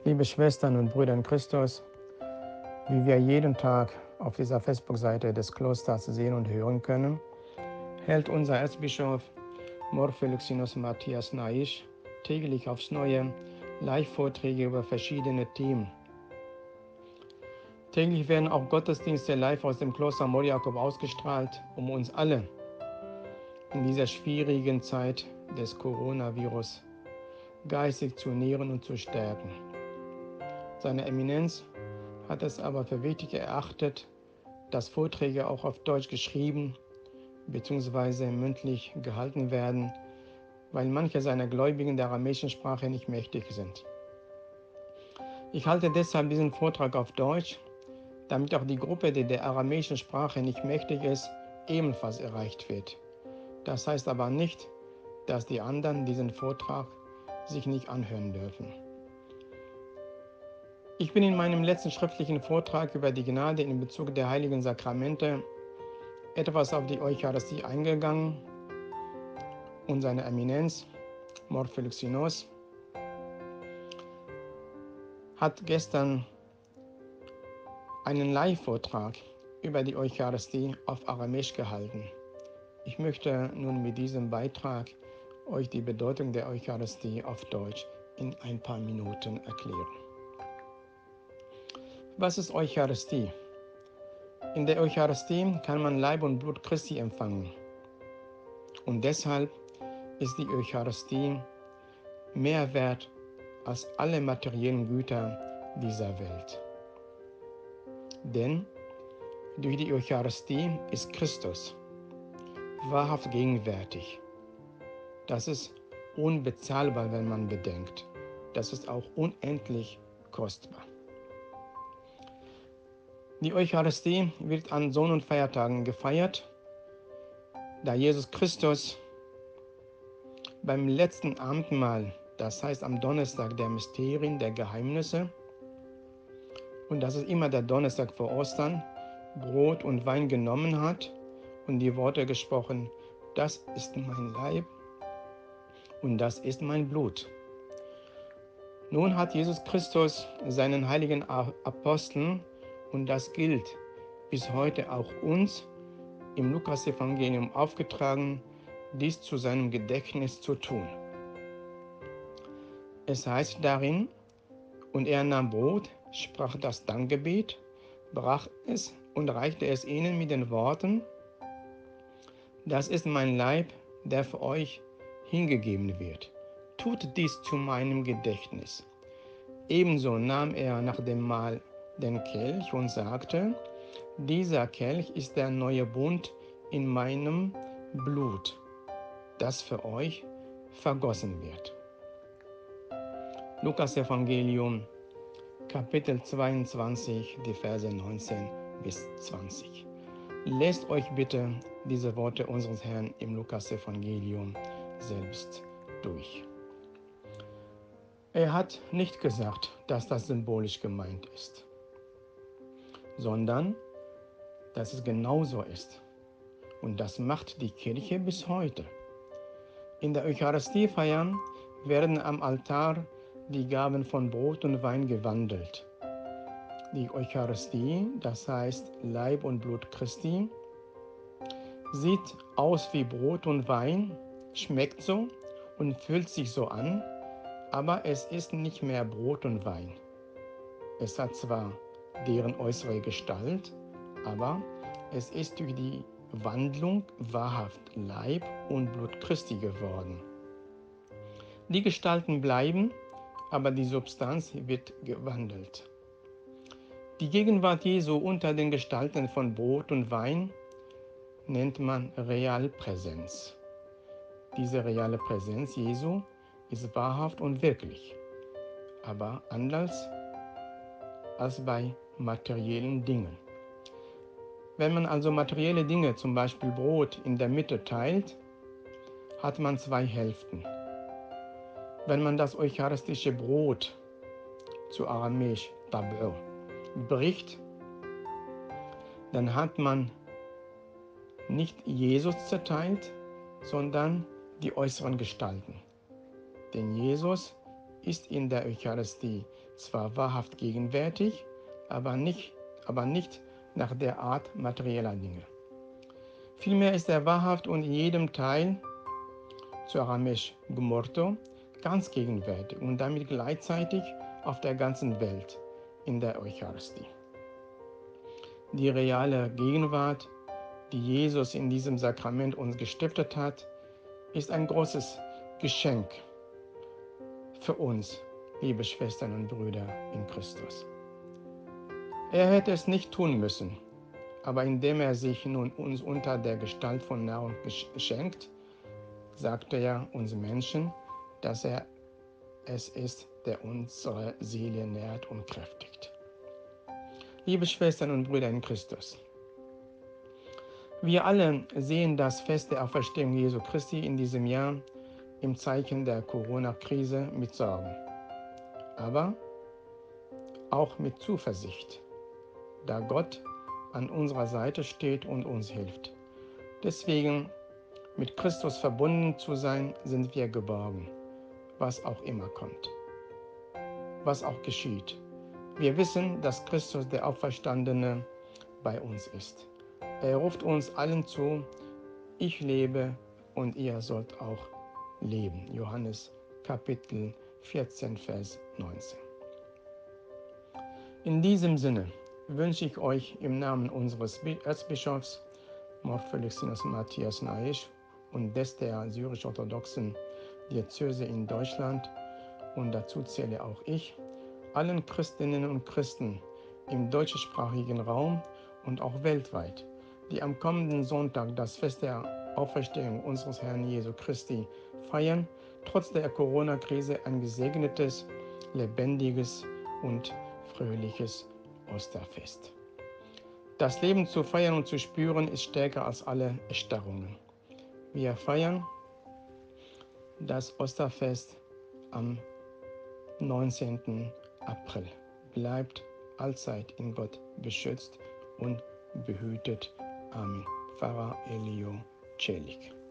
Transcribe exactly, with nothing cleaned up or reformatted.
Liebe Schwestern und Brüder in Christus, wie wir jeden Tag auf dieser Facebook-Seite des Klosters sehen und hören können, hält unser Erzbischof Morpheluxinos Matthias Naisch täglich aufs Neue Live-Vorträge über verschiedene Themen. Täglich werden auch Gottesdienste live aus dem Kloster Mor Jakob ausgestrahlt, um uns alle in dieser schwierigen Zeit des Coronavirus geistig zu nähren und zu stärken. Seine Eminenz hat es aber für wichtig erachtet, dass Vorträge auch auf Deutsch geschrieben bzw. mündlich gehalten werden, weil manche seiner Gläubigen der aramäischen Sprache nicht mächtig sind. Ich halte deshalb diesen Vortrag auf Deutsch, damit auch die Gruppe, die der aramäischen Sprache nicht mächtig ist, ebenfalls erreicht wird. Das heißt aber nicht, dass die anderen diesen Vortrag sich nicht anhören dürfen. Ich bin in meinem letzten schriftlichen Vortrag über die Gnade in Bezug der heiligen Sakramente etwas auf die Eucharistie eingegangen und seine Eminenz, Morpheluxinos, hat gestern einen Live-Vortrag über die Eucharistie auf Aramäisch gehalten. Ich möchte nun mit diesem Beitrag euch die Bedeutung der Eucharistie auf Deutsch in ein paar Minuten erklären. Was ist Eucharistie? In der Eucharistie kann man Leib und Blut Christi empfangen. Und deshalb ist die Eucharistie mehr wert als alle materiellen Güter dieser Welt. Denn durch die Eucharistie ist Christus wahrhaft gegenwärtig. Das ist unbezahlbar, wenn man bedenkt. Das ist auch unendlich kostbar. Die Eucharistie wird an Sonn- und Feiertagen gefeiert, da Jesus Christus beim letzten Abendmahl, das heißt am Donnerstag der Mysterien, der Geheimnisse, und das ist immer der Donnerstag vor Ostern, Brot und Wein genommen hat und die Worte gesprochen: Das ist mein Leib und das ist mein Blut. Nun hat Jesus Christus seinen heiligen Aposteln, und das gilt bis heute auch uns, im Lukas-Evangelium aufgetragen, dies zu seinem Gedächtnis zu tun. Es heißt darin: Und er nahm Brot, sprach das Dankgebet, brach es und reichte es ihnen mit den Worten: Das ist mein Leib, der für euch hingegeben wird. Tut dies zu meinem Gedächtnis. Ebenso nahm er nach dem Mahl den Kelch und sagte: Dieser Kelch ist der neue Bund in meinem Blut, das für euch vergossen wird. Lukas Evangelium, Kapitel zweiundzwanzig, die Verse neunzehn bis zwanzig. Lest euch bitte diese Worte unseres Herrn im Lukas Evangelium selbst durch. Er hat nicht gesagt, dass das symbolisch gemeint ist, sondern dass es genauso ist. Und das macht die Kirche bis heute. In der Eucharistiefeier werden am Altar die Gaben von Brot und Wein gewandelt. Die Eucharistie, das heißt Leib und Blut Christi, sieht aus wie Brot und Wein, schmeckt so und fühlt sich so an, aber es ist nicht mehr Brot und Wein. Es hat zwar deren äußere Gestalt, aber es ist durch die Wandlung wahrhaft Leib und Blut Christi geworden. Die Gestalten bleiben, aber die Substanz wird gewandelt. Die Gegenwart Jesu unter den Gestalten von Brot und Wein nennt man Realpräsenz. Diese reale Präsenz Jesu ist wahrhaft und wirklich, aber anders als bei materiellen Dingen. Wenn man also materielle Dinge, zum Beispiel Brot, in der Mitte teilt, hat man zwei Hälften. Wenn man das eucharistische Brot, zu Aramäisch Tabel, bricht, dann hat man nicht Jesus zerteilt, sondern die äußeren Gestalten. Denn Jesus ist in der Eucharistie zwar wahrhaft gegenwärtig, aber nicht, aber nicht nach der Art materieller Dinge. Vielmehr ist er wahrhaft und in jedem Teil, zu aramäisch Gmorto, ganz gegenwärtig und damit gleichzeitig auf der ganzen Welt in der Eucharistie. Die reale Gegenwart, die Jesus in diesem Sakrament uns gestiftet hat, ist ein großes Geschenk für uns, liebe Schwestern und Brüder in Christus. Er hätte es nicht tun müssen, aber indem er sich nun uns unter der Gestalt von Nahrung schenkt, sagte er uns Menschen, dass er es ist, der unsere Seele nährt und kräftigt. Liebe Schwestern und Brüder in Christus, wir alle sehen das Fest der Auferstehung Jesu Christi in diesem Jahr im Zeichen der Corona-Krise mit Sorgen, aber auch mit Zuversicht, da Gott an unserer Seite steht und uns hilft. Deswegen, mit Christus verbunden zu sein, sind wir geborgen, was auch immer kommt, was auch geschieht. Wir wissen, dass Christus, der Auferstandene, bei uns ist. Er ruft uns allen zu, ich lebe und ihr sollt auch leben. Johannes Kapitel vierzehn, Vers neunzehn. In diesem Sinne wünsche ich euch im Namen unseres Erzbischofs Mor Felicitas Matthias Naisch und des der syrisch-orthodoxen Diözese in Deutschland, und dazu zähle auch ich, allen Christinnen und Christen im deutschsprachigen Raum und auch weltweit, die am kommenden Sonntag das Fest der Auferstehung unseres Herrn Jesu Christi feiern, trotz der Corona-Krise ein gesegnetes, lebendiges und fröhliches Osterfest. Das Leben zu feiern und zu spüren ist stärker als alle Erstarrungen. Wir feiern das Osterfest am neunzehnten April. Bleibt allzeit in Gott beschützt und behütet. Amen. Pfarrer Elio Celik.